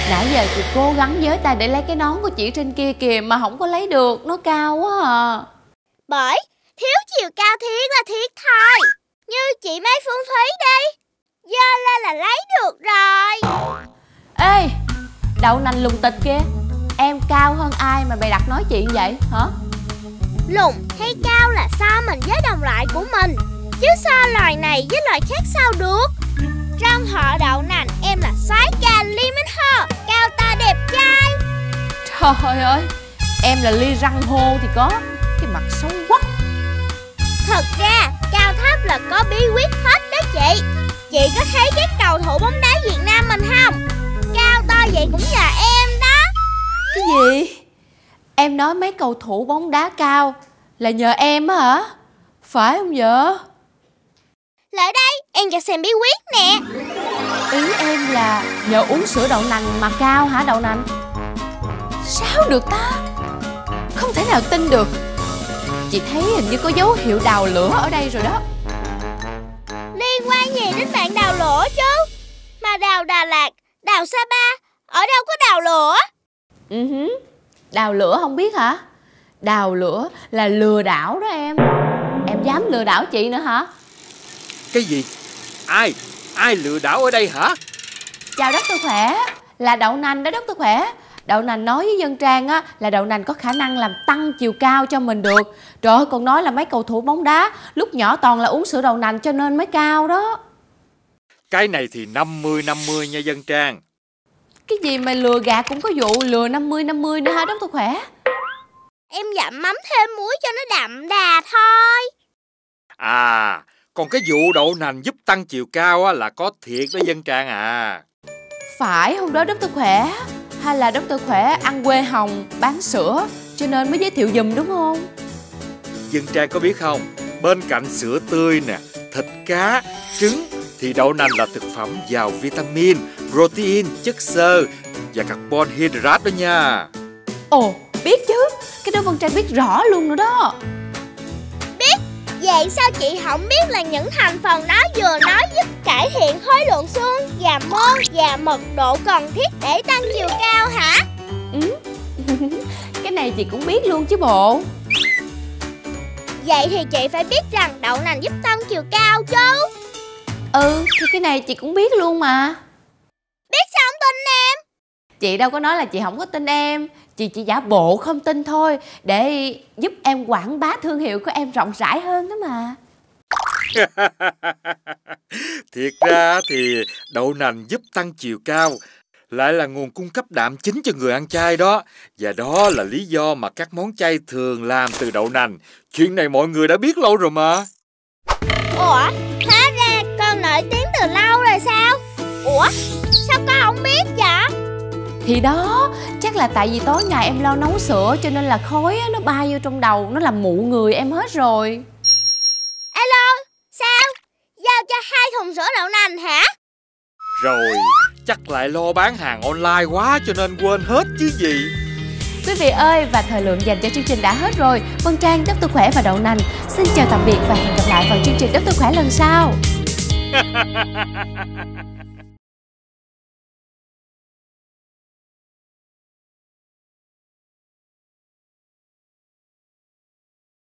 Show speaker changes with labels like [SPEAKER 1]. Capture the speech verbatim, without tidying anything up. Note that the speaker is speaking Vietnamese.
[SPEAKER 1] Nãy giờ chị cố gắng giới tay để lấy cái nón của chị trên kia kìa mà không có lấy được, nó cao quá à.
[SPEAKER 2] Bởi thiếu chiều cao thiệt là thiệt thôi. Như chị Mai Phương Thúy đi, giơ lên là lấy được rồi.
[SPEAKER 1] Ê, đậu nành lùng tịch kia, em cao hơn ai mà bày đặt nói chuyện vậy hả?
[SPEAKER 2] Lùn hay cao là so mình với đồng loại của mình, chứ so loài này với loài khác sao được. Trong họ đậu nành em là soái ca Lee Ho, cao to đẹp trai.
[SPEAKER 1] Trời ơi, em là Lee Răng Hô thì có, cái mặt xấu quắc.
[SPEAKER 2] Thật ra cao thấp là có bí quyết hết đó chị. Chị có thấy các cầu thủ bóng đá Việt Nam mình không? Cao to vậy cũng nhờ em đó.
[SPEAKER 1] Cái gì? Em nói mấy cầu thủ bóng đá cao là nhờ em á hả? Phải không vợ?
[SPEAKER 2] Lại đây, em cho xem bí quyết nè.
[SPEAKER 1] Ý em là nhờ uống sữa đậu nành mà cao hả đậu nành? Sao được ta? Không thể nào tin được. Chị thấy hình như có dấu hiệu đào lửa ở đây rồi đó.
[SPEAKER 2] Liên quan gì đến bạn đào lửa chứ? Mà đào Đà Lạt, đào Sapa, ở đâu có đào lửa?
[SPEAKER 1] Ừ hứ. Đào lửa không biết hả? Đào lửa là lừa đảo đó em. Em dám lừa đảo chị nữa hả?
[SPEAKER 3] Cái gì? Ai? Ai lừa đảo ở đây hả?
[SPEAKER 1] Chào Doctor Khỏe, là đậu nành đó Doctor Khỏe. Đậu nành nói với dân Trang á là đậu nành có khả năng làm tăng chiều cao cho mình được. Trời ơi, còn nói là mấy cầu thủ bóng đá lúc nhỏ toàn là uống sữa đậu nành cho nên mới cao đó.
[SPEAKER 3] Cái này thì năm mươi năm mươi nha dân Trang.
[SPEAKER 1] Cái gì mà lừa gạt cũng có vụ lừa năm mươi năm mươi nữa hả Doctor Khỏe?
[SPEAKER 2] Em dặm mắm thêm muối cho nó đậm đà thôi.
[SPEAKER 3] À, còn cái vụ đậu nành giúp tăng chiều cao á, là có thiệt đó dân Trang à.
[SPEAKER 1] Phải không đó Doctor Khỏe? Hay là Doctor Khỏe ăn quê hồng bán sữa cho nên mới giới thiệu giùm đúng không?
[SPEAKER 3] Dân Trang có biết không, bên cạnh sữa tươi nè, thịt cá, trứng thì đậu nành là thực phẩm giàu vitamin, protein, chất xơ và carbon hydrate đó nha.
[SPEAKER 1] Ồ, biết chứ, cái đó Vân Trang biết rõ luôn nữa đó.
[SPEAKER 2] Biết, vậy sao chị không biết là những thành phần đó vừa nói giúp cải thiện khối lượng xương và mô và mật độ cần thiết để tăng chiều cao hả?
[SPEAKER 1] Ừ. Cái này chị cũng biết luôn chứ bộ.
[SPEAKER 2] Vậy thì chị phải biết rằng đậu nành giúp tăng chiều cao chứ.
[SPEAKER 1] Ừ, thì cái này chị cũng biết luôn mà.
[SPEAKER 2] Biết sao không tin em?
[SPEAKER 1] Chị đâu có nói là chị không có tin em. Chị chỉ giả bộ không tin thôi, để giúp em quảng bá thương hiệu của em rộng rãi hơn đó mà.
[SPEAKER 3] Thiệt ra thì đậu nành giúp tăng chiều cao, lại là nguồn cung cấp đạm chính cho người ăn chay đó. Và đó là lý do mà các món chay thường làm từ đậu nành. Chuyện này mọi người đã biết lâu rồi mà.
[SPEAKER 2] Ủa, hóa ra con nổi tiếng từ lâu rồi sao? Ủa, sao con không biết vậy?
[SPEAKER 1] Thì đó, chắc là tại vì tối ngày em lo nấu sữa cho nên là khói á, nó bay vô trong đầu, nó làm mụ người em hết rồi.
[SPEAKER 2] Alo, sao? Giao cho hai thùng sữa đậu nành hả?
[SPEAKER 3] Rồi, chắc lại lo bán hàng online quá cho nên quên hết chứ gì.
[SPEAKER 1] Quý vị ơi, và thời lượng dành cho chương trình đã hết rồi. Vân Trang, Doctor Khỏe và đậu nành xin chào tạm biệt và hẹn gặp lại vào chương trình Doctor Khỏe lần sau.